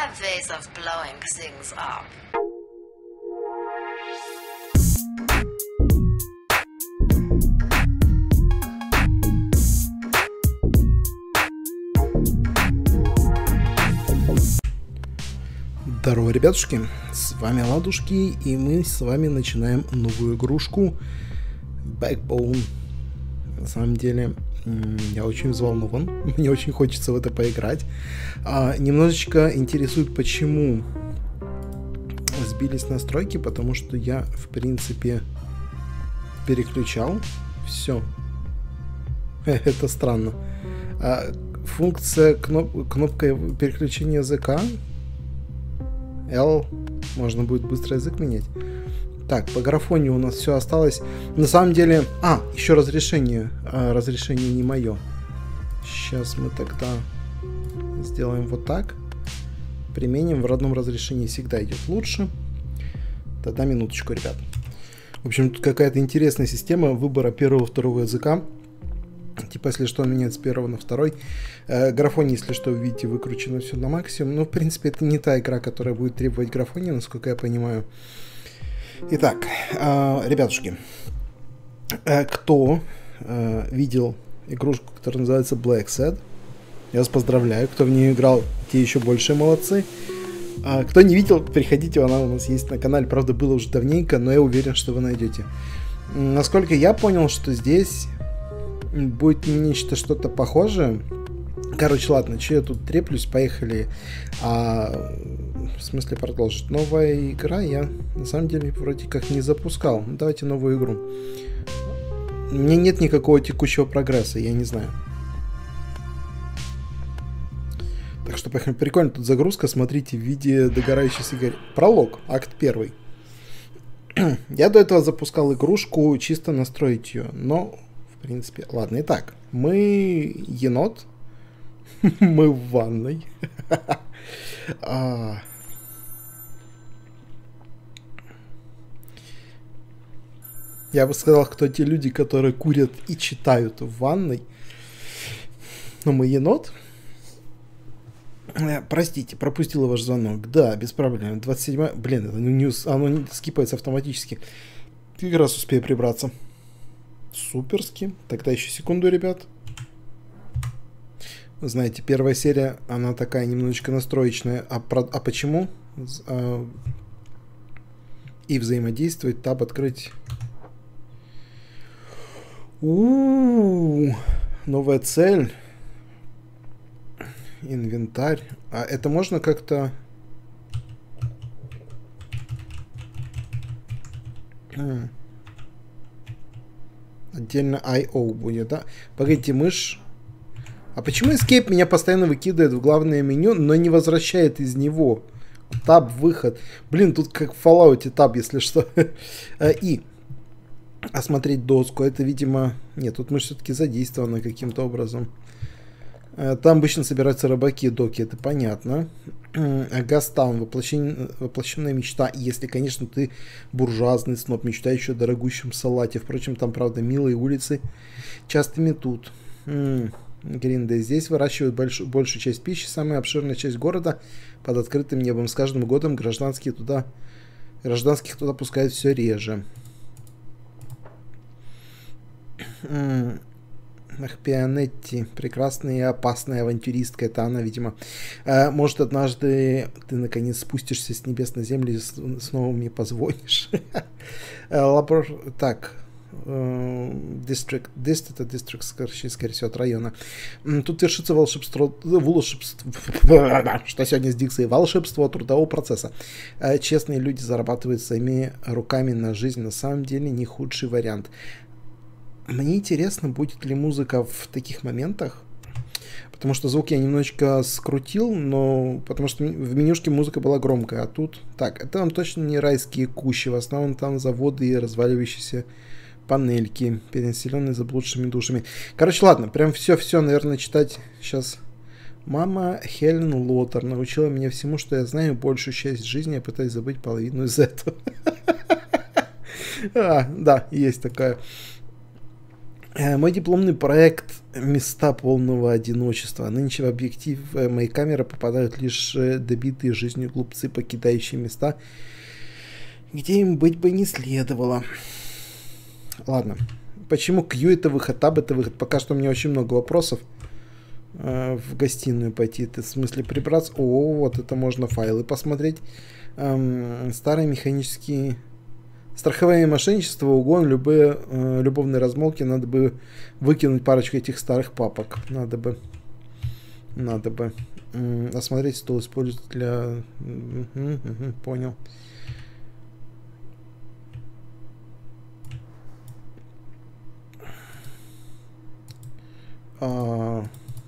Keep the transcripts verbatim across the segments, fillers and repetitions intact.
have ways of blowing things up. Здорово, ребятушки, с вами Ладушки, и мы с вами начинаем новую игрушку Backbone. На самом деле, я очень взволнован, мне очень хочется в это поиграть. А, немножечко интересует, почему сбились настройки, потому что я, в принципе, переключал все. Это странно. А, функция кноп- кнопкой переключения языка L, можно будет быстро язык менять. Так, по графонию у нас все осталось. На самом деле... А, еще разрешение. А, разрешение не мое. Сейчас мы тогда сделаем вот так. Применим. В родном разрешении всегда идет лучше. Тогда минуточку, ребят. В общем, тут какая-то интересная система выбора первого-второго языка. Типа, если что, он меняет с первого на второй. Э, графоний, если что, вы видите, выкручено все на максимум. Но, в принципе, это не та игра, которая будет требовать графония, насколько я понимаю. Итак, э, ребятушки, э, кто э, видел игрушку, которая называется Black Sad, я вас поздравляю. Кто в нее играл, те еще больше молодцы. А кто не видел, приходите, она у нас есть на канале. Правда, было уже давненько, но я уверен, что вы найдете. Насколько я понял, что здесь будет нечто что-то похожее. Короче, ладно, че я тут треплюсь, поехали. А, в смысле продолжить. Новая игра я на самом деле вроде как не запускал. Ну, давайте новую игру. У меня нет никакого текущего прогресса, я не знаю. Так что поехали. Прикольно тут загрузка, смотрите, в виде догорающей сигареты. Пролог, акт первый. Я до этого запускал игрушку, чисто настроить ее, но в принципе, ладно, итак, мы енот, мы в ванной. а... Я бы сказал, кто те люди, которые курят и читают в ванной. Но мы енот. Простите, пропустила ваш звонок. Да, без проблем. двадцать седьмое... Блин, это не... оно не скипается автоматически. Как раз успею прибраться. Суперски. Тогда еще секунду, ребят. Вы знаете, первая серия, она такая немножечко настроечная. А, про... а почему? А... И взаимодействовать, таб открыть. У-у-у-у. Новая цель. Инвентарь. А это можно как-то... А. Отдельно ай о будет, да? Погодите, мышь. А почему Escape меня постоянно выкидывает в главное меню, но не возвращает из него? Таб, выход. Блин, тут как в Fallout таб, если что. И осмотреть доску. Это, видимо... Нет, тут мышь все-таки задействована каким-то образом. Там обычно собираются рыбаки, доки, это понятно. Гастаун, воплощен... воплощенная мечта. Если, конечно, ты буржуазный сноб, мечтающий о дорогущем салате. Впрочем, там, правда, милые улицы часто метут. Гриндей. Здесь выращивают больш... большую часть пищи. Самая обширная часть города под открытым небом. С каждым годом гражданские туда... гражданских туда пускают все реже. Ах, Пионетти, прекрасная и опасная авантюристка, это она, видимо. А, может, однажды ты наконец спустишься с небес на землю и снова мне позвонишь. Так, District, District, это District, скорее всего, от района. Тут вершится волшебство, волшебство, что сегодня с дикцией, волшебство трудового процесса. Честные люди зарабатывают своими руками на жизнь, на самом деле не худший вариант. Мне интересно, будет ли музыка в таких моментах, потому что звук я немножечко скрутил, но потому что в менюшке музыка была громкая, а тут... Так, это там точно не райские кущи, в основном там заводы и разваливающиеся панельки, перенаселенные заблудшими душами. Короче, ладно, прям все-все, наверное, читать сейчас. Мама Хелен Лотер научила меня всему, что я знаю, большую часть жизни я пытаюсь забыть половину из этого. А, да, есть такая... Мой дипломный проект «Места полного одиночества». Нынче в объектив моей камеры попадают лишь добитые жизнью глупцы, покидающие места, где им быть бы не следовало. Ладно. Почему Q это выход, Tab это выход? Пока что у меня очень много вопросов. В гостиную пойти, это в смысле прибраться. О, вот это можно файлы посмотреть. Старые механические... Страховое мошенничество, угон, любые э, любовные размолвки. Надо бы выкинуть парочку этих старых папок. Надо бы. Надо бы. М -м, осмотреть стол использовать для... Угу, угу, понял. А...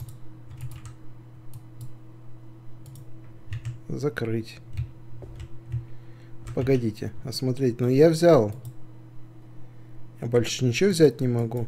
Закрыть. Погодите, осмотреть. Но я взял. Я больше ничего взять не могу.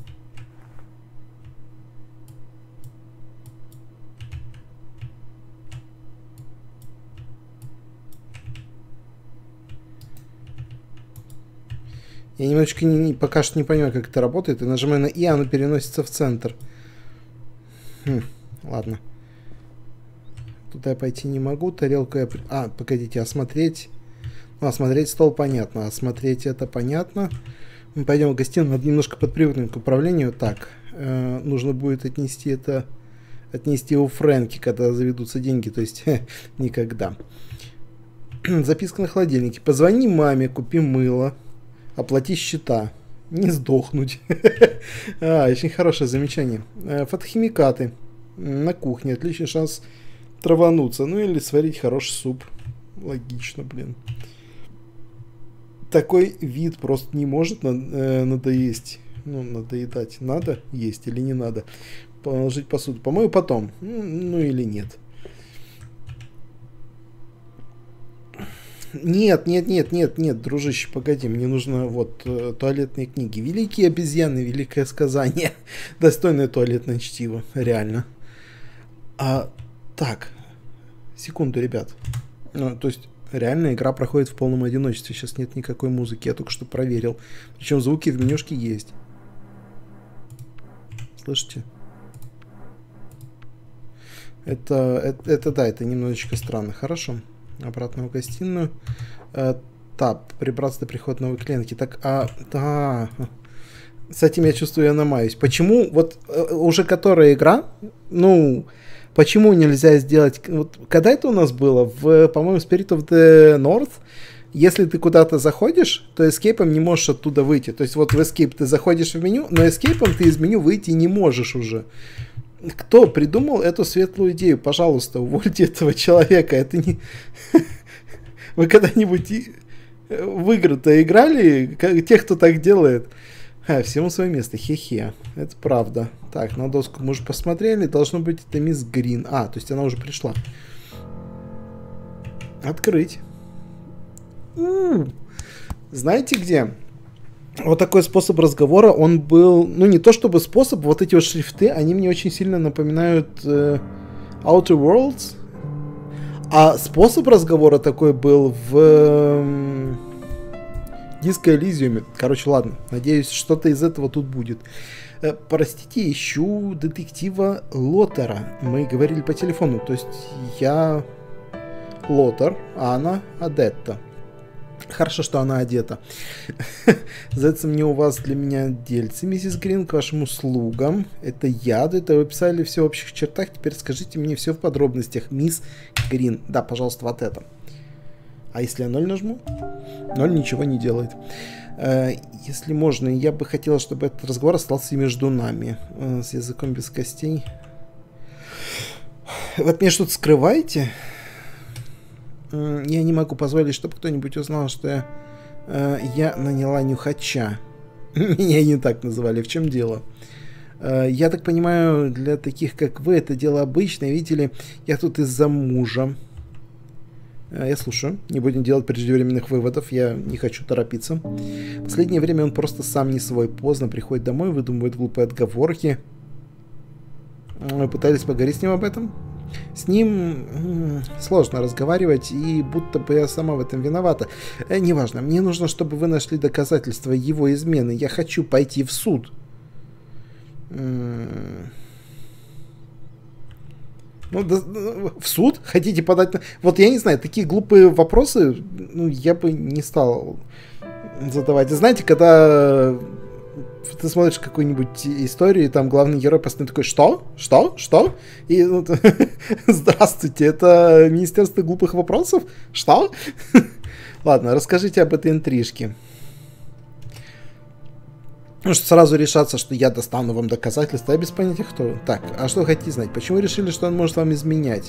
Я немножечко не, пока что не понимаю, как это работает. Я нажимаю на И, оно переносится в центр. Хм, ладно. Туда я пойти не могу. Тарелку я... А, погодите, осмотреть... Ну, осмотреть стол понятно, осмотреть это понятно. Мы пойдем в гостиную, надо немножко подпривыкнуть к управлению. Так, э, нужно будет отнести это, отнести у Фрэнки, когда заведутся деньги, то есть никогда. Записка на холодильнике. Позвони маме, купи мыло, оплати счета, не сдохнуть. а, очень хорошее замечание. Фотохимикаты на кухне, отличный шанс травануться, ну или сварить хороший суп. Логично, блин. Такой вид просто не может на, э, надоесть. Ну, надоедать. Надо есть или не надо? Положить посуду. По-моему, потом. Ну, ну или нет. Нет, нет, нет, нет, нет, дружище, погоди. Мне нужно вот э, туалетные книги. Великие обезьяны, великое сказание. Достойное туалетное чтиво. Реально. А, так. Секунду, ребят. Ну, то есть... Реально игра проходит в полном одиночестве. Сейчас нет никакой музыки. Я только что проверил. Причем звуки в менюшке есть. Слышите? Это, это, это да, это немножечко странно. Хорошо. Обратно в гостиную. Э, Таб. Прибраться до прихода новой клиентки. Так, а... Да. С этим я чувствую, я намаюсь. Почему? Вот э, уже которая игра? Ну... Почему нельзя сделать... Вот, когда это у нас было? В, по-моему, Spirit of the North. Если ты куда-то заходишь, то эскейпом не можешь оттуда выйти. То есть вот в Escape ты заходишь в меню, но эскейпом ты из меню выйти не можешь уже. Кто придумал эту светлую идею? Пожалуйста, увольте этого человека. Это не... Вы когда-нибудь в игры-то играли? Те, кто так делает? А, всему свое место. Хе-хе. Это правда. Так, на доску мы уже посмотрели. Должно быть это мисс Грин. А, то есть она уже пришла. Открыть. У-у-у. Знаете где? Вот такой способ разговора, он был... Ну, не то чтобы способ, вот эти вот шрифты, они мне очень сильно напоминают э, Outer Worlds. А способ разговора такой был в... Э, Disco Elysium. Короче, ладно. Надеюсь, что-то из этого тут будет. Э, простите, ищу детектива Лотера. Мы говорили по телефону. То есть я Лотер, а она Адетта. Хорошо, что она одета. Зайца мне у вас для меня дельцы, миссис Грин, к вашим услугам. Это яд, это вы писали все в общих чертах. Теперь скажите мне все в подробностях, мисс Грин. Да, пожалуйста, вот это. А если я ноль нажму? Ноль ничего не делает. Э, если можно, я бы хотела, чтобы этот разговор остался между нами. Э, с языком без костей. Вы от меня что-то скрываете? Э, я не могу позволить, чтобы кто-нибудь узнал, что я, э, я наняла нюхача. Меня не так называли. В чем дело? Э, я так понимаю, для таких, как вы, это дело обычное. Видите ли, я тут из-за мужа. Я слушаю. Не будем делать преждевременных выводов. Я не хочу торопиться. В последнее время он просто сам не свой. Поздно приходит домой, выдумывает глупые отговорки. Мы пытались поговорить с ним об этом. С ним сложно разговаривать, и будто бы я сама в этом виновата. Неважно. Мне нужно, чтобы вы нашли доказательства его измены. Я хочу пойти в суд. Ну, да, в суд хотите подать? Вот я не знаю, такие глупые вопросы, ну, я бы не стал задавать. Знаете, когда ты смотришь какую-нибудь историю, и там главный герой постоянно такой: что? Что? Что? И ну, здравствуйте, это Министерство глупых вопросов? Что? Ладно, расскажите об этой интрижке. Ну, что сразу решаться, что я достану вам доказательства, я без понятия кто. Так, а что вы хотите знать? Почему вы решили, что он может вам изменять?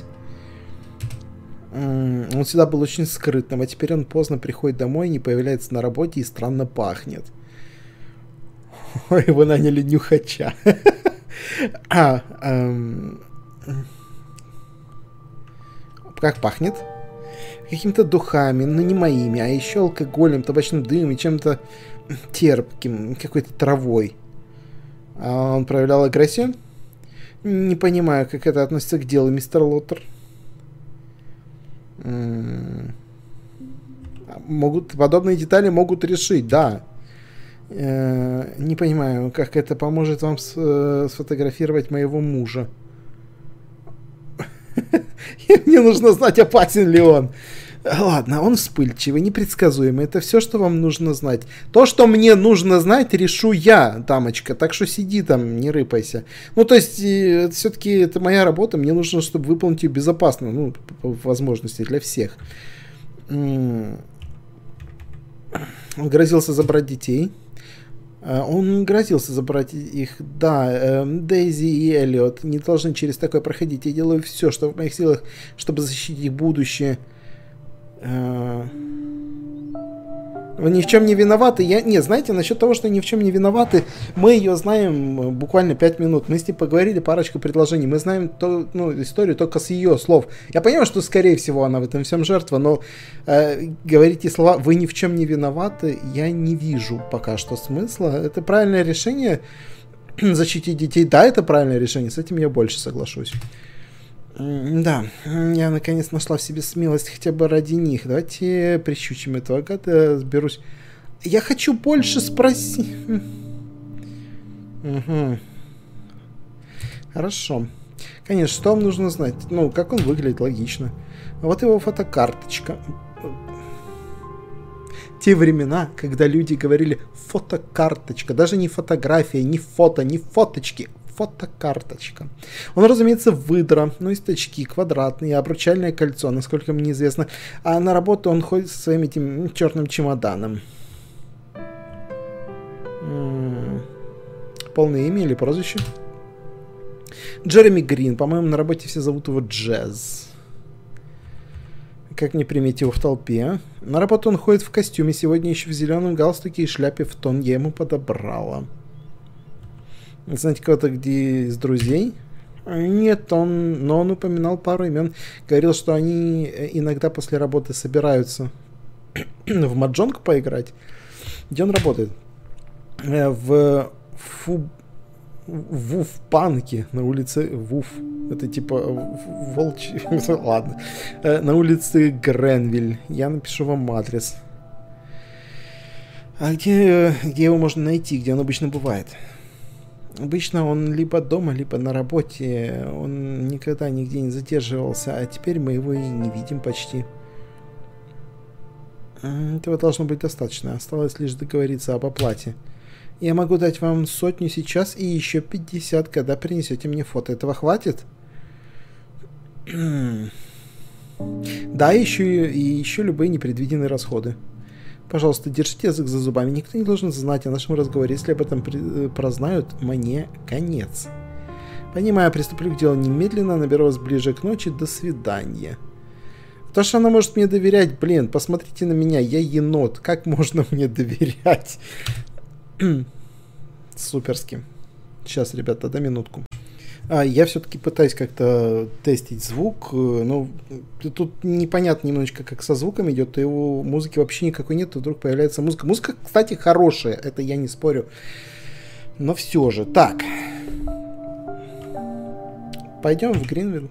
М-м, он всегда был очень скрытным, а теперь он поздно приходит домой, не появляется на работе и странно пахнет. Ой, вы наняли нюхача. А, эм... Как пахнет? Какими-то духами, но не моими, а еще алкоголем, табачным дымом и чем-то терпким, какой-то травой. А он проявлял агрессию? Не понимаю, как это относится к делу, мистер Лоттер. М-м- могут, подобные детали могут решить, да. Э- не понимаю, как это поможет вам с- э- сфотографировать моего мужа. Мне нужно знать, опасен ли он. Ладно, он вспыльчивый, непредсказуемый. Это все, что вам нужно знать. То, что мне нужно знать, решу я, дамочка. Так что сиди там, не рыпайся. Ну, то есть, все-таки это моя работа. Мне нужно, чтобы выполнить ее безопасно. Ну, по возможности для всех. Он грозился забрать детей. Он грозился забрать их. Да, Дейзи и Эллиот не должны через такое проходить. Я делаю все, что в моих силах, чтобы защитить их будущее. Вы ни в чем не виноваты. Я... Не, знаете, насчет того, что ни в чем не виноваты, мы ее знаем буквально пять минут. Мы с ней поговорили, парочку предложений. Мы знаем то, ну, историю только с ее слов. Я понимаю, что, скорее всего, она в этом всем жертва, но э, говорить ей слова «вы ни в чем не виноваты» я не вижу пока что смысла. Это правильное решение защитить детей. Да, это правильное решение, с этим я больше соглашусь. Да, я наконец нашла в себе смелость хотя бы ради них. Давайте прищучим этого гада, сберусь. Я хочу больше спросить. Угу. Хорошо. Конечно, что вам нужно знать? Ну, как он выглядит, логично. Вот его фотокарточка. Те времена, когда люди говорили фотокарточка, даже не фотография, не фото, не фоточки. Фотокарточка. Он, разумеется, выдра, ну, из точки, квадратный, обручальное кольцо, насколько мне известно. А на работу он ходит со своим этим черным чемоданом. М-м- полное имя или прозвище? Джереми Грин. По-моему, на работе все зовут его Джаз. Как не приметить его в толпе? На работу он ходит в костюме, сегодня еще в зеленом галстуке и шляпе в тон. Я ему подобрала. Знаете кого-то где из друзей? Нет, он, но он упоминал пару имен. Говорил, что они иногда после работы собираются в маджонг поиграть. Где он работает? В Фу... В Вуф-панке на улице Вуф. Это типа волчий... Ладно. На улице Гренвиль. Я напишу вам адрес. А где, где его можно найти? Где он обычно бывает? Обычно он либо дома, либо на работе. Он никогда нигде не задерживался, а теперь мы его и не видим почти. Этого должно быть достаточно. Осталось лишь договориться об оплате. Я могу дать вам сотню сейчас и еще пятьдесят, когда принесете мне фото. Этого хватит? Да, еще и еще любые непредвиденные расходы. Пожалуйста, держите язык за зубами. Никто не должен знать о нашем разговоре. Если об этом при... прознают, мне конец. Понимаю, приступлю к делу немедленно. Наберу вас ближе к ночи. До свидания. То, что она может мне доверять, блин, посмотрите на меня. Я енот. Как можно мне доверять? Суперски. Сейчас, ребята, до минутку. А, я все-таки пытаюсь как-то тестить звук, но тут непонятно немножечко, как со звуком идет, и у музыки вообще никакой нет, и вдруг появляется музыка. Музыка, кстати, хорошая, это я не спорю, но все же. Так. Пойдем в Гринвилл.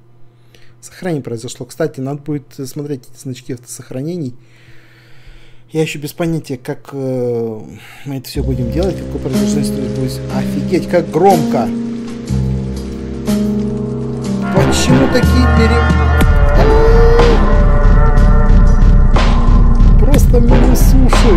Сохранение произошло. Кстати, надо будет смотреть эти значки автосохранений Я еще без понятия, как э, мы это все будем делать, какой продолжительность будет. Офигеть, как громко! Почему такие пере... Просто минус уши!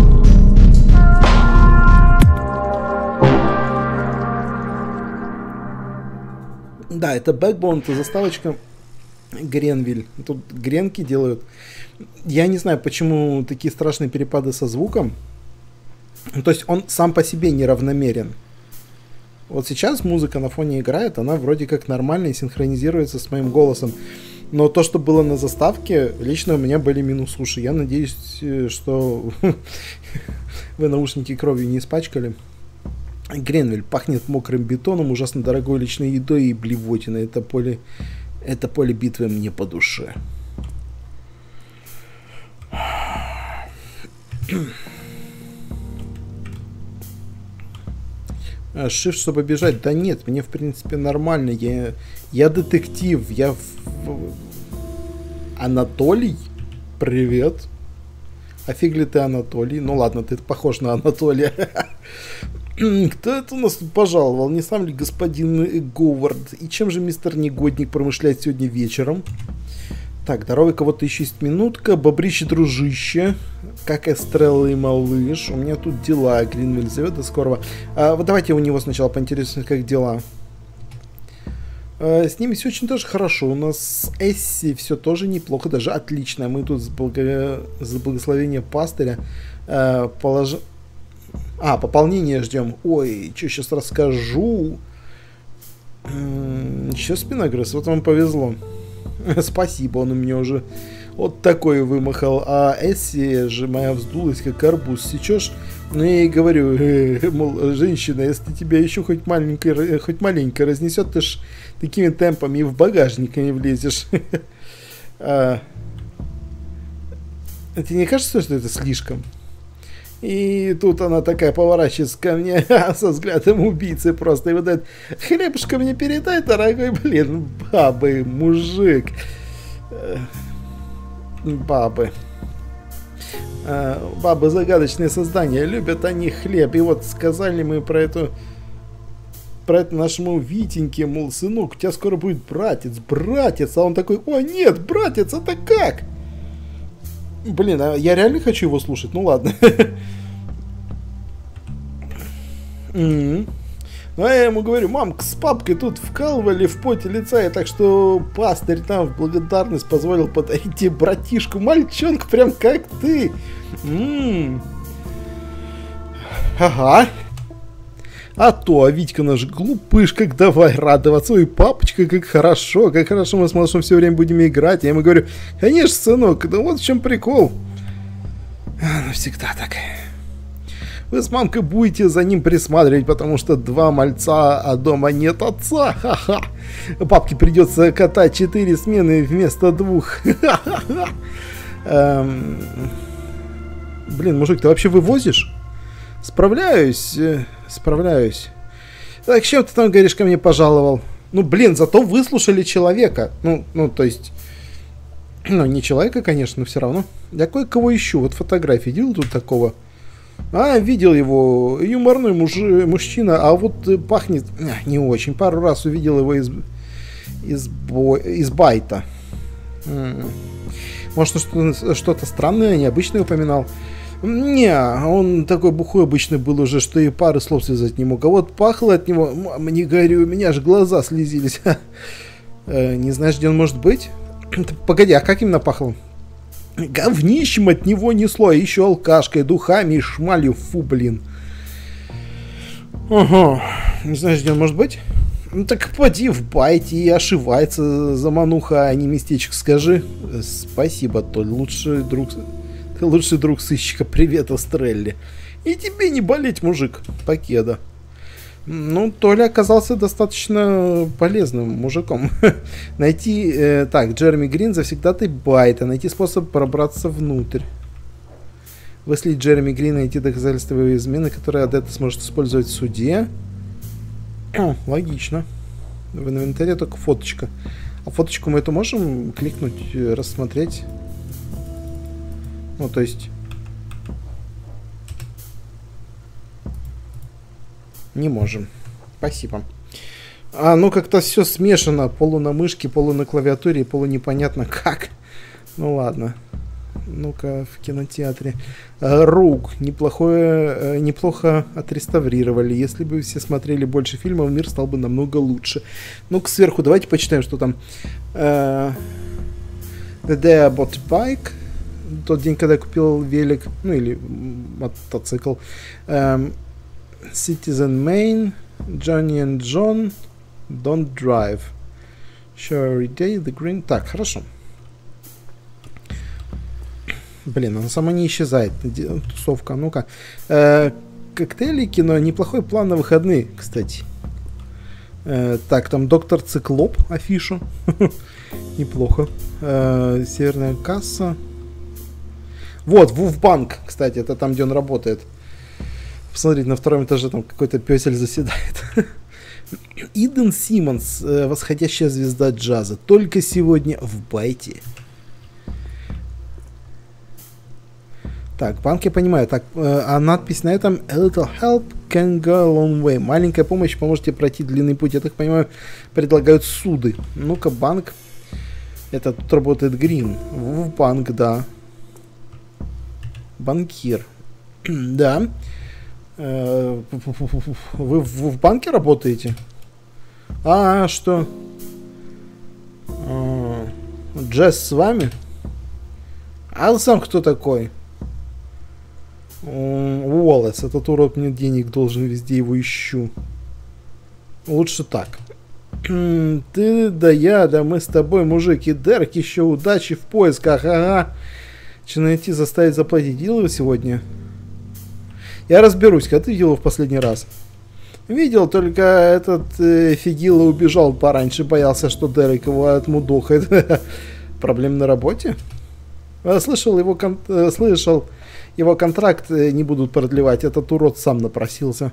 Да, это Backbone, это заставочка Гренвиль. Тут гренки делают. Я не знаю, почему такие страшные перепады со звуком. То есть он сам по себе неравномерен. Вот сейчас музыка на фоне играет, она вроде как нормально и синхронизируется с моим голосом. Но то, что было на заставке, лично у меня были минус уши. Я надеюсь, что вы наушники кровью не испачкали. Гренвиль пахнет мокрым бетоном, ужасно дорогой личной едой и блевотиной. Это поле, это поле битвы мне по душе. Shift, чтобы бежать? Да нет, мне в принципе нормально. Я, я детектив. Я в... Анатолий? Привет. А фиг ли ты, Анатолий? Ну ладно, ты похож на Анатолия. Кто это у нас тут пожаловал? Не сам ли господин Говард? И чем же мистер Негодник промышляет сегодня вечером? Так, здоровый, кого-то еще есть минутка. Бобрище, дружище. Как Эстрелла и малыш. У меня тут дела. Гринвиль зовет до скорого. А, вот давайте у него сначала поинтересуемся, как дела. А, с ними все очень тоже хорошо. У нас с Эсси все тоже неплохо, даже отлично. Мы тут с, благо... с благословения пастыря а, полож... А, пополнение ждем. Ой, что сейчас расскажу. Сейчас спиногрыз, вот вам повезло. Спасибо, он у меня уже вот такой вымахал. А Эсси же моя вздулась, как арбуз. Сечешь? Ну, я ей говорю, э, мол, женщина, если тебя еще хоть маленько, хоть маленько разнесет, ты ж такими темпами и в багажник не влезешь. а, тебе не кажется, что это слишком? И тут она такая поворачивается ко мне со взглядом убийцы просто. И вот этот: хлебушка мне передай, дорогой. Блин, бабы, мужик. Бабы. Бабы загадочные создания. Любят они хлеб. И вот сказали мы про эту... Про это нашему Витеньке, мол, сынок, у тебя скоро будет братец. Братец. А он такой: о нет, братец, это как? Блин, а я реально хочу его слушать. Ну ладно. Mm-hmm. Ну, а я ему говорю: мамка с папкой тут вкалывали в поте лица, и так что пастырь там в благодарность позволил подарить тебе братишку, мальчонку, прям как ты. Mm. Ага. А то, а Витька наш глупыш, как давай радоваться. Ой, папочка, как хорошо, как хорошо мы с малышом все время будем играть. Я ему говорю: конечно, сынок, да вот в чем прикол. Ну, всегда так. Вы с мамкой будете за ним присматривать, потому что два мальца, а дома нет отца. Ха-ха. Папке придется катать четыре смены вместо двух. Блин, мужик, ты вообще вывозишь? Справляюсь, справляюсь. Так, чем ты там, говоришь, ко мне пожаловал? Ну, блин, зато выслушали человека. Ну, ну, то есть... Ну, не человека, конечно, но все равно. Я кое-кого ищу. Вот фотографии видел тут такого? А, видел его. Юморной муж, мужчина. А вот пахнет... Не очень. Пару раз увидел его из... Из, бо... из байта. Может, что-то странное, необычное упоминал? Не, он такой бухой обычно был уже, что и пары слов связать не мог. А вот пахло от него, мне говорю, у меня аж глаза слезились. Не знаешь, где он может быть? Погоди, а как именно пахло? Говнищем от него несло, еще алкашкой, духами и шмалью. Фу, блин. Ага, не знаешь, где он может быть? Ну так поди в байте и ошивается замануха, а не местечко, скажи. Спасибо, Толь, лучший друг... Ты лучший друг сыщика. Привет, Эстрелле. И тебе не болеть, мужик. Покеда. Ну, Толя оказался достаточно полезным мужиком. Найти... Э, так, Джереми Грин, завсегдатый байта. Найти способ пробраться внутрь. Выследить Джереми Грина, найти доказательства его измены, которые Адетта сможет использовать в суде. О, логично. В инвентаре только фоточка. А фоточку мы эту можем кликнуть, рассмотреть? Ну, то есть... Не можем. Спасибо. А, ну как-то все смешано. Полу на мышке, полу на клавиатуре, полу непонятно как. Ну ладно. Ну-ка, в кинотеатре. Роуг. Неплохое, неплохо отреставрировали. Если бы все смотрели больше фильмов, мир стал бы намного лучше. Ну-ка, сверху давайте почитаем, что там. Uh, the day I bought a bike. Тот день, когда я купил велик. Ну, или мотоцикл. Um, Citizen Maine. Johnny and John. Don't drive. Show every day the green. Так, хорошо. Блин, она сама не исчезает. Тусовка, ну-ка. Э, коктейли, кино. Неплохой план на выходные, кстати. Э, так, там доктор Циклоп, афиша. Неплохо. Э, Северная касса. Вот, Вулфбанк, кстати, это там, где он работает. Посмотрите, на втором этаже там какой-то пёсель заседает. Иден Симмонс, восходящая звезда джаза. Только сегодня в Байте. Так, банк я понимаю. Так, а надпись на этом A little help can go a long way. Маленькая помощь поможет тебе пройти длинный путь. Я так понимаю, предлагают суды. Ну-ка, банк. Это тут работает Грин. В банк, да. Банкир. Да. Вы в банке работаете? А, что? Джесс с вами? А сам кто такой? Уоллес, этот урод мне денег должен, везде его ищу. Лучше так. Ты, да я, да мы с тобой, мужик, и Дерек, еще удачи в поисках, ага. Че найти, заставить заплатить? Видел его сегодня? Я разберусь, когда ты видел его в последний раз? Видел, только этот э, Фигила убежал пораньше, боялся, что Дерек его отмудохает. Проблем на работе? Слышал, его кон... слышал. Его контракт не будут продлевать. Этот урод сам напросился.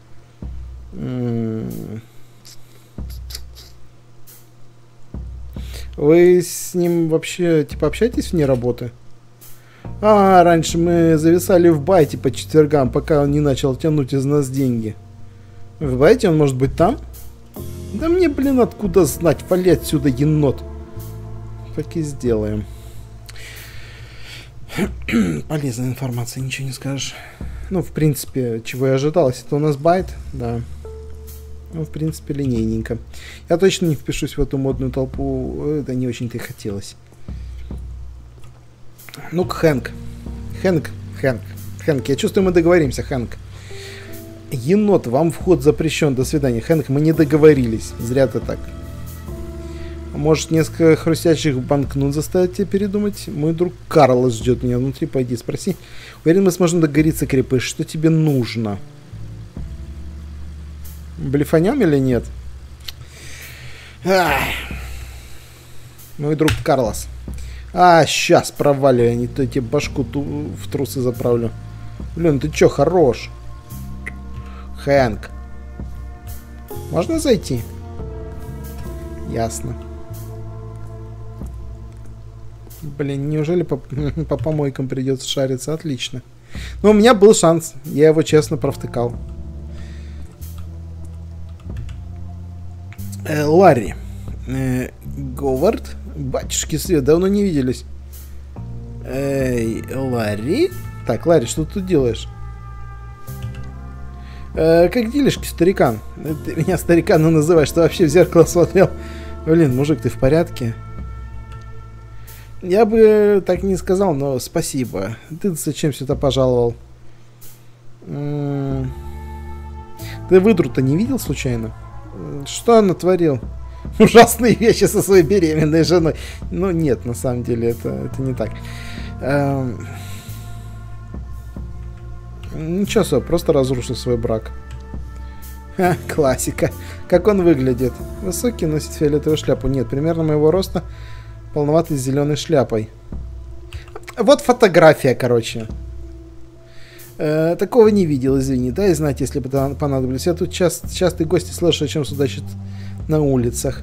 Вы с ним вообще типа общаетесь вне работы? А, раньше мы зависали в Байте по четвергам, пока он не начал тянуть из нас деньги. В Байте он может быть там? Да мне, блин, откуда знать? Вали отсюда, енот. Так и сделаем. Полезная информация, ничего не скажешь. Ну, в принципе, чего и ожидалось. Это у нас байт, да. Ну, в принципе, линейненько. Я точно не впишусь в эту модную толпу. Это не очень-то и хотелось. Ну-ка, Хэнк. Хэнк, Хэнк, Хэнк. Я чувствую, мы договоримся, Хэнк. Енот, вам вход запрещен. До свидания. Хэнк, мы не договорились. Зря ты так. Может, несколько хрустящих банкнот заставить тебя передумать? Мой друг Карлос ждет меня внутри. Пойди, спроси. Уверен, мы сможем договориться, крепыш. Что тебе нужно? Блефанем или нет? Ах. Мой друг Карлос. А, сейчас проваливай, не то тебе башку ту в трусы заправлю. Блин, ты чё, хорош? Хэнк. Можно зайти? Ясно. Блин, неужели по, по помойкам придется шариться? Отлично. Но у меня был шанс. Я его честно провтыкал. Э, Ларри. Э, Говард. Батюшки свет, давно не виделись. Эй, Ларри? Так, Ларри, что ты тут делаешь? Э, как делишки, старикан? Ты меня стариканом называешь, что вообще в зеркало смотрел? Блин, мужик, ты в порядке? Я бы так не сказал, но спасибо. Ты зачем сюда пожаловал? М-м- ты выдру-то не видел случайно? Что он натворил? Ужасные вещи со своей беременной женой. Ну, нет, на самом деле, это, это не так. Эм... Ничего себе, просто разрушил свой брак. Ха, классика. Как он выглядит? Высокий, носит фиолетовую шляпу. Нет, примерно моего роста, полноватый, с зеленой шляпой. Вот фотография, короче. Э, такого не видел, извини. Дай знать, если бы понадобилось. Я тут часто, частые гости слышу, о чем судачат на улицах.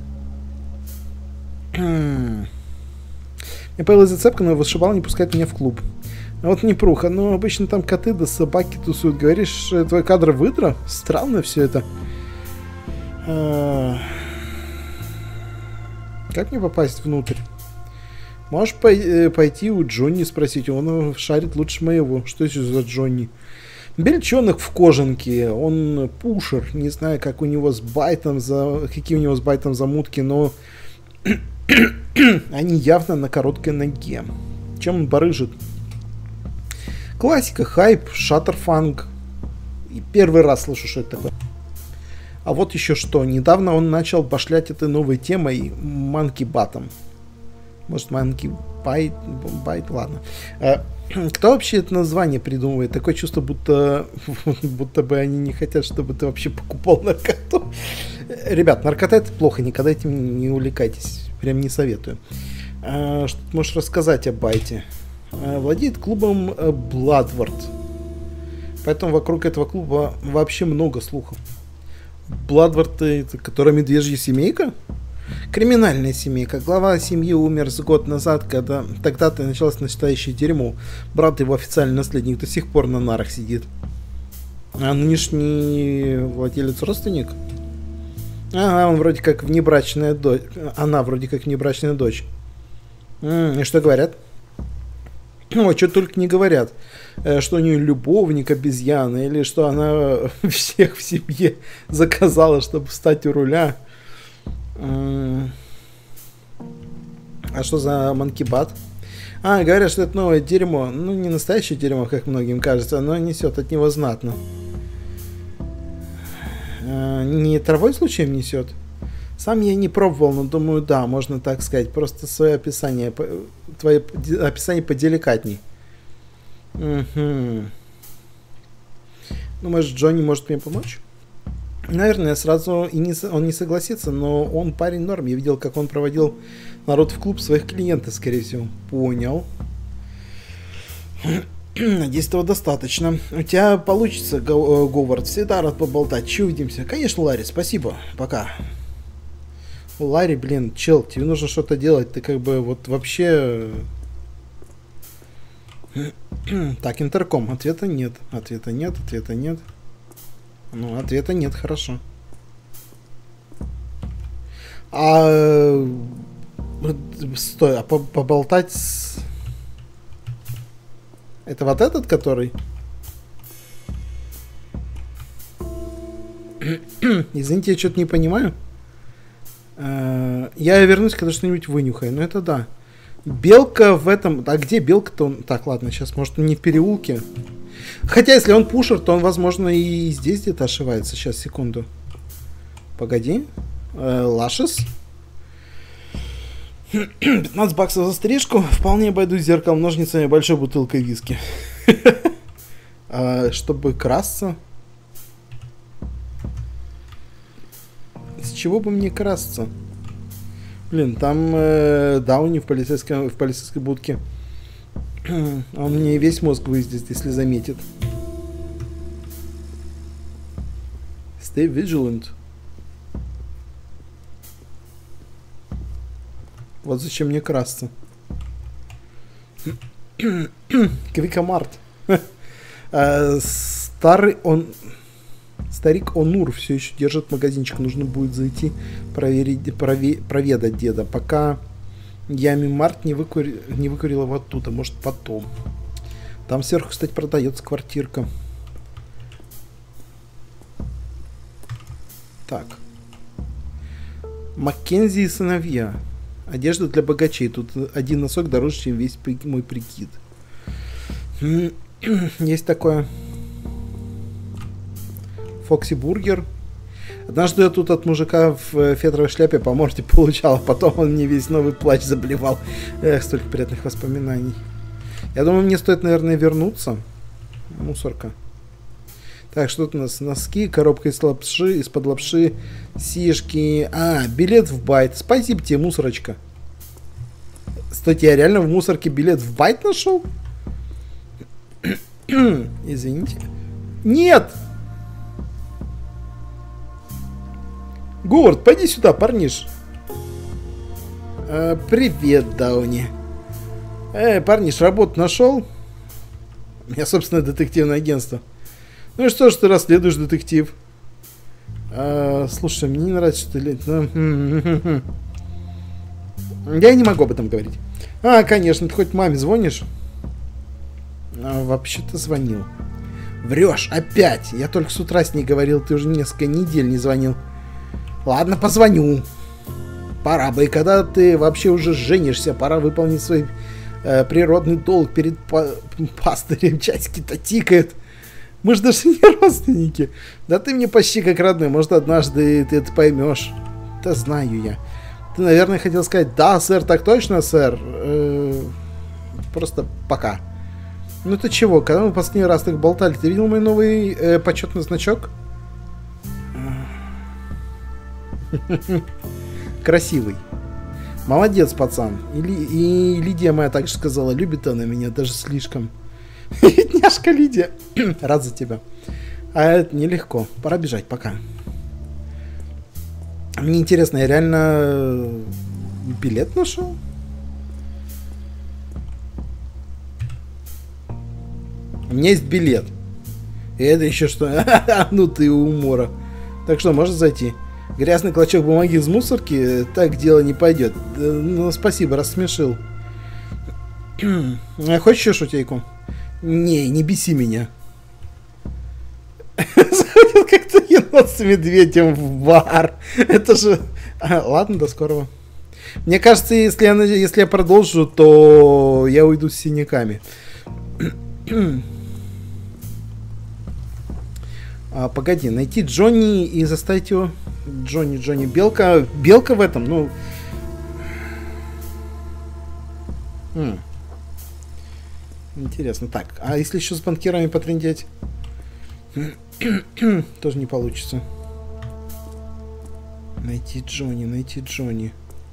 Мне появилась зацепка, но вышибал не пускает меня в клуб. А вот непруха, ну обычно там коты да собаки тусуют. Говоришь, твой кадр выдра? Странно все это. А... Как мне попасть внутрь? Можешь пой- пойти у Джонни спросить, он шарит лучше моего. Что еще за Джонни? Бельчонок в кожанке, он пушер, не знаю, как у него с байтом, за... какие у него с байтом замутки, но они явно на короткой ноге. Чем он барыжит? Классика, хайп, шаттерфанг. И первый раз слышу, что это такое. А вот еще что. Недавно он начал башлять этой новой темой манки-батом. Может, манки-байт? Байт, ладно. А, кто вообще это название придумывает? Такое чувство, будто, будто бы они не хотят, чтобы ты вообще покупал наркоту. Ребят, наркота это плохо. Никогда этим не увлекайтесь. Прям не советую. А, что ты можешь рассказать о байте? Владеет клубом Bloodward. Поэтому вокруг этого клуба вообще много слухов. Bloodward, это которая медвежья семейка? Криминальная семейка. Глава семьи умер с год назад, когда тогда-то началось настоящее дерьмо. Брат его официальный наследник до сих пор на нарах сидит. А нынешний владелец родственник? Ага, он вроде как внебрачная дочь. Она вроде как внебрачная дочь. М-м, и что говорят? Ой, что только не говорят, что у нее любовник обезьяна, или что она всех в семье заказала, чтобы встать у руля. А что за манкибат? А, говорят, что это новое дерьмо. Ну, не настоящее дерьмо, как многим кажется, но несет от него знатно. А, не травой случаем несет? Сам я не пробовал, но думаю, да, можно так сказать. Просто свое описание, твое описание поделикатней. Угу. Ну, может, Джонни может мне помочь? Наверное, сразу и не, он не согласится, но он парень норм. Я видел, как он проводил народ в клуб своих клиентов, скорее всего. Понял. Надеюсь, этого достаточно. У тебя получится, Говард. Всегда рад поболтать. Че, увидимся? Конечно, Ларри, спасибо. Пока. Ларри, блин, чел, тебе нужно что-то делать. Ты как бы вот вообще... Так, интерком. Ответа нет. Ответа нет, ответа нет. Ну, ответа нет, хорошо. А... Стой, а поболтать с... Это вот этот, который? Извините, я что-то не понимаю. Я вернусь, когда что-нибудь вынюхаю. Но это да. Белка в этом... А где белка-то? Он... Так, ладно, сейчас, может, он не в переулке. Хотя, если он пушер, то он, возможно, и здесь где-то ошивается. Сейчас, секунду. Погоди. Лашес. пятнадцать баксов за стрижку. Вполне обойдусь зеркалом, ножницами, большой бутылкой виски. Чтобы красться. С чего бы мне красться? Блин, там э, Дауни в полицейской, в полицейской будке. Он мне весь мозг выездит, если заметит. Stay vigilant. Вот зачем мне красться. Квикомарт. Старый он... Старик Онур все еще держит магазинчик. Нужно будет зайти проверить, прове, проведать деда. Пока Ями Март не, выкури, не выкурил его оттуда. Может, потом. Там сверху, кстати, продается квартирка. Так. Маккензи и сыновья. Одежда для богачей. Тут один носок дороже, чем весь мой прикид. Есть такое... Фокси Бургер. Однажды я тут от мужика в фетровой шляпе по морде получал, а потом он мне весь новый плащ заблевал. Эх, столько приятных воспоминаний. Я думаю, мне стоит, наверное, вернуться. Мусорка. Так, что тут у нас? Носки, коробка из лапши, из-под лапши, сишки. А, билет в байт. Спасибо тебе, мусорочка. Стойте, я реально в мусорке билет в байт нашел? Извините. Нет! Говард, пойди сюда, парниш. А, привет, Дауни. Эй, парниш, работу нашел? У меня собственное детективное агентство. Ну и что ж ты расследуешь, детектив? А, слушай, мне не нравится, что ты... Я не могу об этом говорить. А, конечно, ты хоть маме звонишь? А, вообще-то звонил. Врешь, опять. Я только с утра с ней говорил, ты уже несколько недель не звонил. Ладно, позвоню. Пора бы, и когда ты вообще уже женишься, пора выполнить свой э, природный долг перед па пастырем. Часики-то тикают. Мы же даже не родственники. Да ты мне почти как родной. Может, однажды ты это поймешь. Да знаю я. Ты, наверное, хотел сказать, да, сэр, так точно, сэр. Э -э просто пока. Ну ты чего, когда мы последний раз так болтали, ты видел мой новый э, почетный значок? Красивый. Молодец, пацан. И, и Лидия моя также сказала, любит она меня даже слишком. Бедняжка Лидия. Рад за тебя. А это нелегко. Пора бежать, пока. Мне интересно, я реально билет нашел? У меня есть билет. И это еще что? Ну ты умора. Так что, можно зайти? Грязный клочок бумаги из мусорки? Так дело не пойдет. Ну, спасибо, рассмешил. Хочешь еще шутейку? Не, не беси меня. Заходит как-то енот с медведем в бар. Это же... А, ладно, до скорого. Мне кажется, если я, если я продолжу, то я уйду с синяками. А, погоди, найти Джонни и заставить его... Джонни, Джонни, Белка... Белка в этом, ну... М. Интересно. Так, а если еще с банкирами потрындеть? Тоже не получится. Найти Джонни, найти Джонни.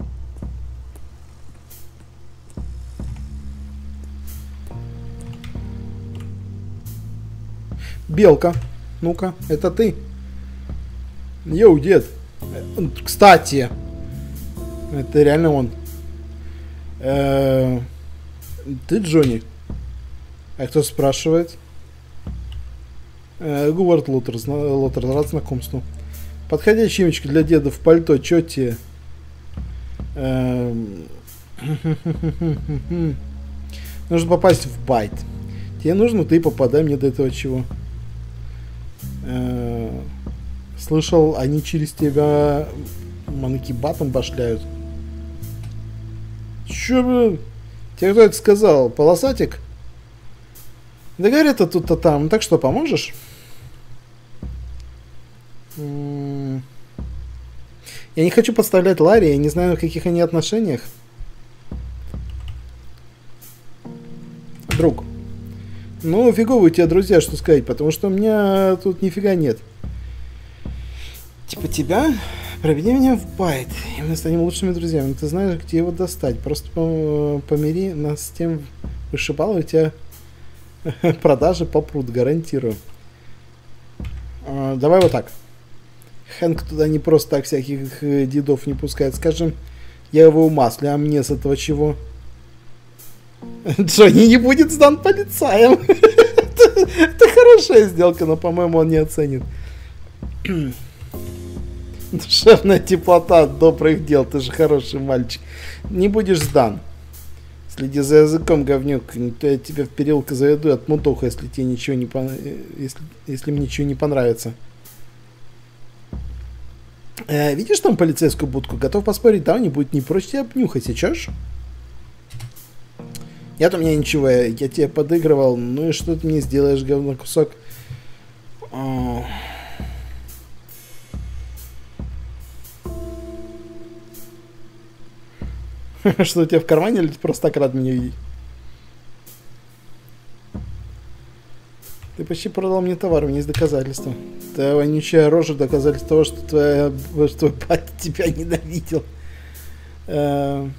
Белка. Ну-ка, это ты? Йоу, дед. Кстати. Это реально он. Э-э- ты Джонни? А кто спрашивает? Э-э- Говард Лотер, Лотер, рад знакомству. Подходящая имечко для деда в пальто, чё тебе? Э-э- Нужно попасть в байт. Тебе нужно, ты попадай, мне до этого чего. Э-э- Слышал, они через тебя манекибатом башляют. Чё, блин? Тебе кто это сказал? Полосатик? Да говорят, а тут-то там. Так что, поможешь? М-м- я не хочу подставлять Ларри, я не знаю, в каких они отношениях. Друг. Ну, фиговые у тебя друзья, что сказать, потому что у меня тут нифига нет. Типа тебя, проведи меня в байт, и мы станем лучшими друзьями. Ты знаешь, где его достать. Просто помири нас с тем вышибало, у тебя продажи попрут, гарантирую. А, давай вот так. Хэнк туда не просто так всяких дедов не пускает. Скажем, я его умаслю, а мне с этого чего? Джонни не будет сдан полицаем. Это хорошая сделка, но, по-моему, он не оценит. Душевная теплота от добрых дел, ты же хороший мальчик. Не будешь сдан. Следи за языком, говнюк, то я тебя в переулке заведу и отмутоху, если тебе ничего не пон... если, если мне ничего не понравится. Э, видишь там полицейскую будку? Готов поспорить, да, не будет не прочь тебя обнюхать, сейчас? Я-то у меня ничего, я, я тебе подыгрывал, ну и что ты мне сделаешь, говно кусок? О... Что у тебя в кармане, или ты просто так рад меня видеть? Ты почти продал мне товар, у меня есть доказательства. Твоя вонючая рожа доказательство того, что, твоя, что твой батя тебя ненавидел. Э-э-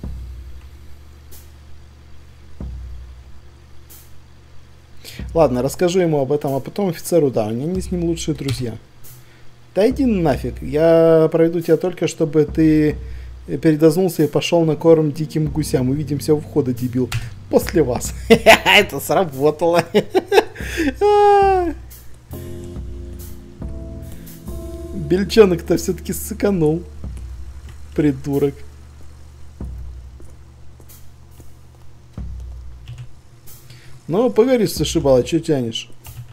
Ладно, расскажу ему об этом, а потом офицеру, да, у меня не с ним лучшие друзья. Да иди нафиг, я проведу тебя только, чтобы ты передознулся и пошел на корм диким гусям. Увидимся у входа, дебил. После вас. Это сработало. Бельчонок-то все-таки сыканул. Придурок. Ну, погоди, сошибала, что тянешь?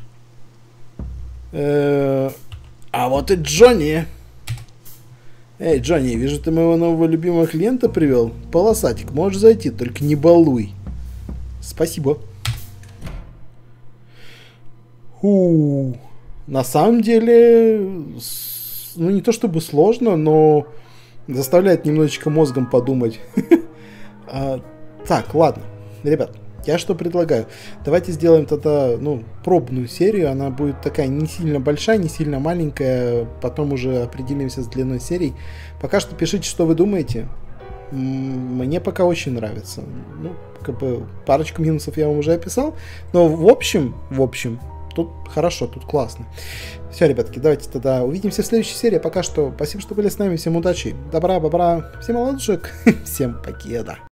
Э-э- а вот и Джонни. Эй, Джонни, вижу, ты моего нового любимого клиента привел. Полосатик, можешь зайти, только не балуй. Спасибо. Фу. На самом деле, ну не то чтобы сложно, но заставляет немножечко мозгом подумать. а, так, ладно, ребят, я что предлагаю? Давайте сделаем тогда, ну, пробную серию. Она будет такая не сильно большая, не сильно маленькая. Потом уже определимся с длиной серий. Пока что пишите, что вы думаете. Мне пока очень нравится. Ну, как бы парочку минусов я вам уже описал. Но в общем, в общем, тут хорошо, тут классно. Все, ребятки, давайте тогда увидимся в следующей серии. Пока что спасибо, что были с нами. Всем удачи, добра, бобра, всем молодежек, всем покеда.